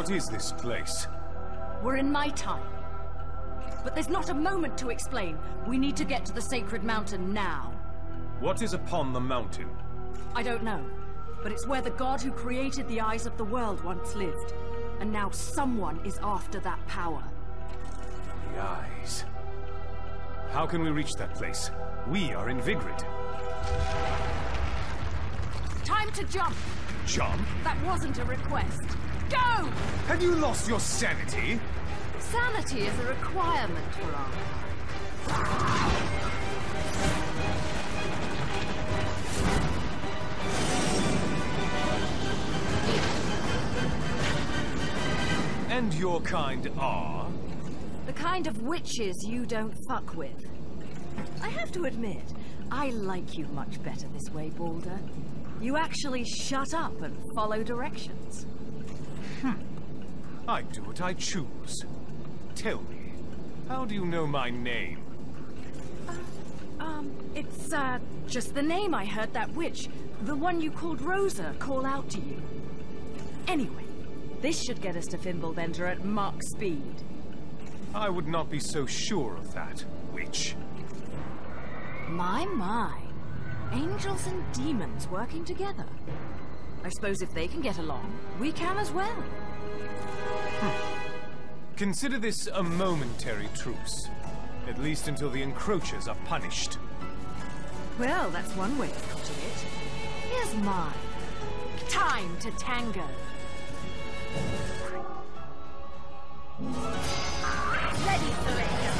What is this place? We're in my time. But there's not a moment to explain. We need to get to the Sacred Mountain now. What is upon the mountain? I don't know, but it's where the god who created the eyes of the world once lived. And now someone is after that power. The eyes. How can we reach that place? We are in Vigrid. Time to jump! Jump? That wasn't a request. Go! Have you lost your sanity? Sanity is a requirement for our And your kind are? the kind of witches you don't fuck with. I have to admit, I like you much better this way, Baldur. You actually shut up and follow directions. I do what I choose. Tell me, how do you know my name? It's, just the name I heard that witch, the one you called Rosa, call out to you. Anyway, this should get us to Fimbulventr at Mach speed. I would not be so sure of that, witch. My. Angels and demons working together. I suppose if they can get along, we can as well. Consider this a momentary truce. At least until the encroachers are punished. Well, that's one way of putting it. Here's mine. Time to tango. Ready, surrender.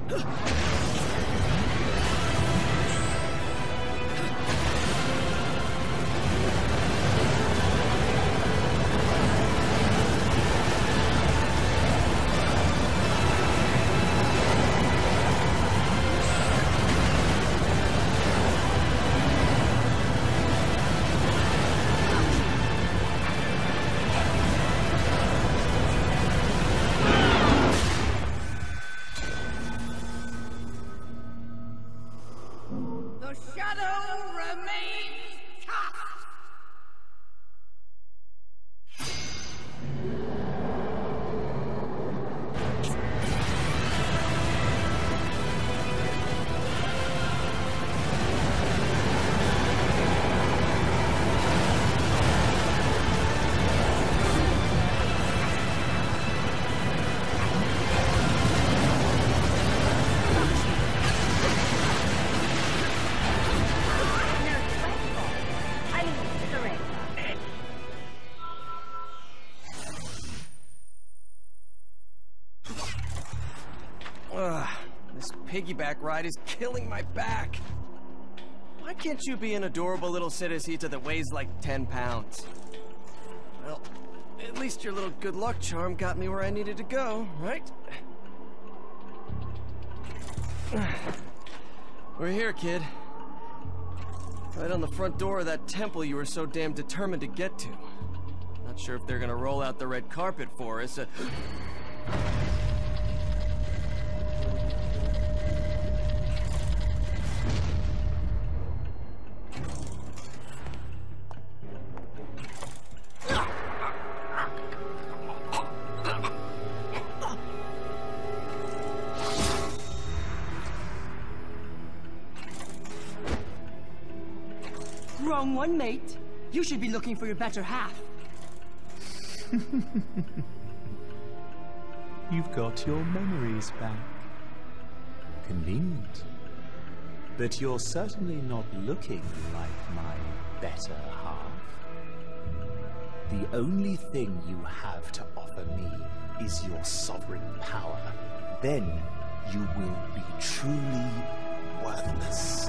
The shadow remains cast! This piggyback ride is killing my back. Why can't you be an adorable little Citacita that weighs like 10 pounds? Well, at least your little good luck charm got me where I needed to go, right? We're here, kid. Right on the front door of that temple you were so damn determined to get to. Not sure if they're gonna roll out the red carpet for us. Wrong one, mate. You should be looking for your better half. You've got your memories back. Convenient. But you're certainly not looking like my better half. The only thing you have to offer me is your sovereign power. Then you will be truly worthless.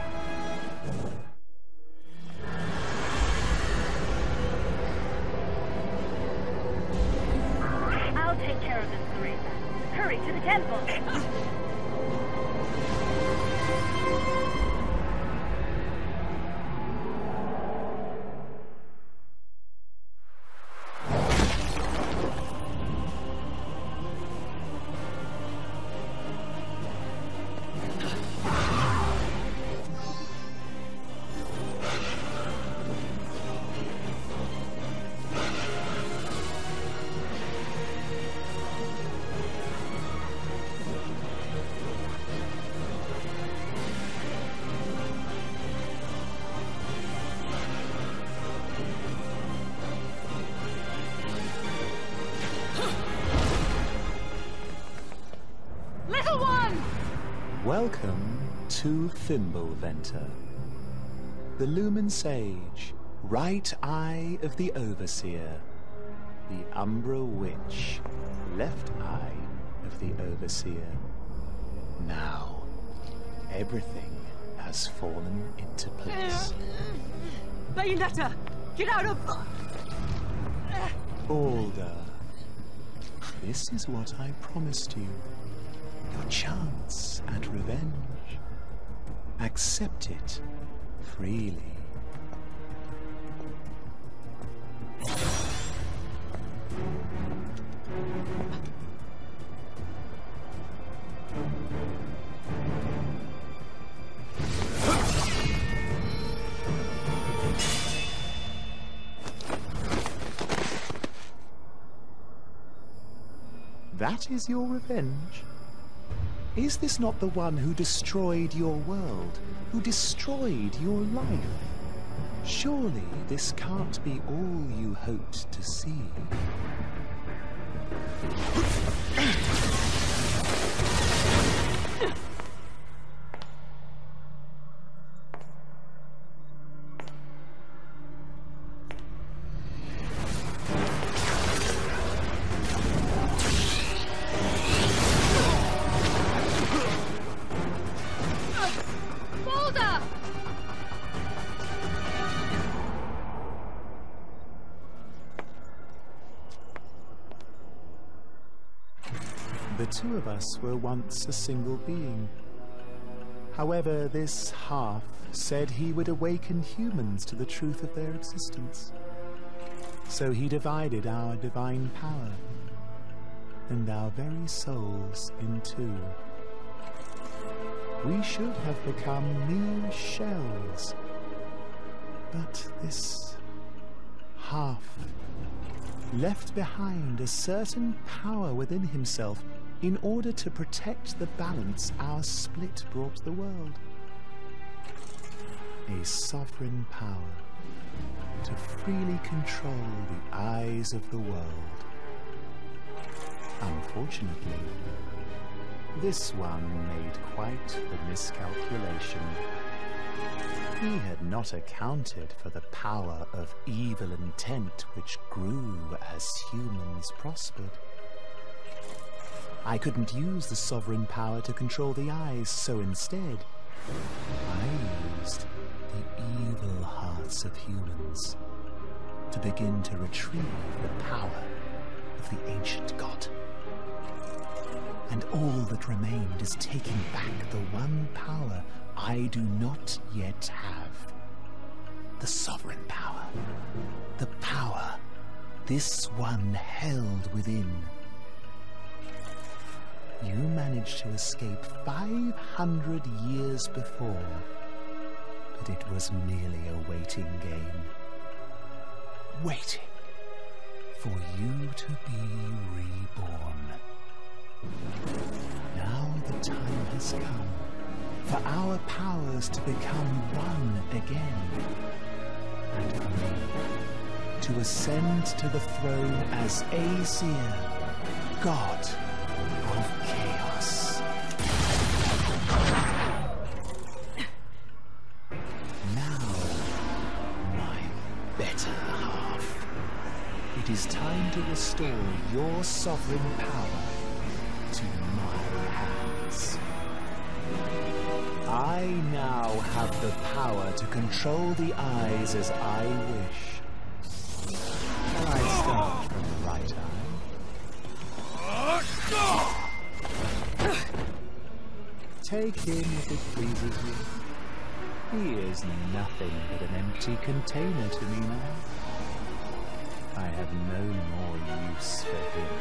I'll take care of this, Teresa. Hurry to the temple. Little one! Welcome to Fimbulventer, the Lumen Sage, right eye of the Overseer, the Umbra Witch, left eye of the Overseer. Now, everything has fallen into place. Bayonetta! Get out of... Balder, this is what I promised you. Your chance at revenge. Accept it freely. That is your revenge? Is this not the one who destroyed your world, who destroyed your life? Surely this can't be all you hoped to see. The two of us were once a single being. However, this half said he would awaken humans to the truth of their existence. So he divided our divine power and our very souls in two. We should have become mere shells, but this half left behind a certain power within himself in order to protect the balance our split brought the world. A sovereign power to freely control the eyes of the world. Unfortunately, this one made quite the miscalculation. He had not accounted for the power of evil intent which grew as humans prospered. I couldn't use the sovereign power to control the eyes, so instead, I used the evil hearts of humans to begin to retrieve the power of the ancient god. And all that remained is taking back the one power I do not yet have. The sovereign power. The power this one held within. You managed to escape 500 years before, but it was merely a waiting game. Waiting for you to be reborn. Now the time has come for our powers to become one again, and for me to ascend to the throne as Aesir, God of Chaos. Now, my better half, it is time to restore your sovereign power to my hands. I now have the power to control the eyes as I wish. Shall I start from the right eye? Take him if it pleases you. He is nothing but an empty container to me now. I have no more use for him.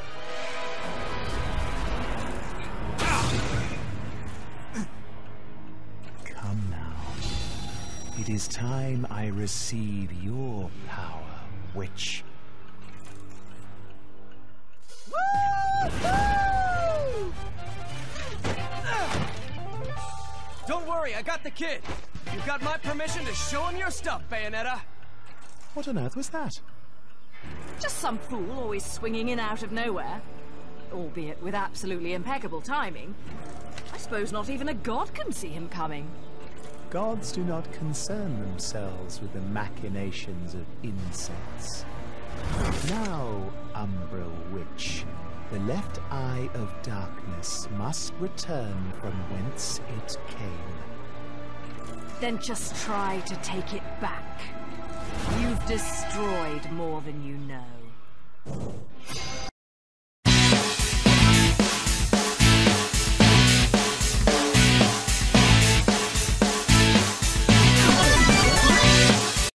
Come now. It is time I receive your power, witch. Don't worry, I got the kid. You've got my permission to show him your stuff, Bayonetta. What on earth was that? Just some fool always swinging in out of nowhere. Albeit with absolutely impeccable timing. I suppose not even a god can see him coming. Gods do not concern themselves with the machinations of insects. Now, Umbral Witch, the left eye of darkness must return from whence it came. Then just try to take it back. You've destroyed more than you know.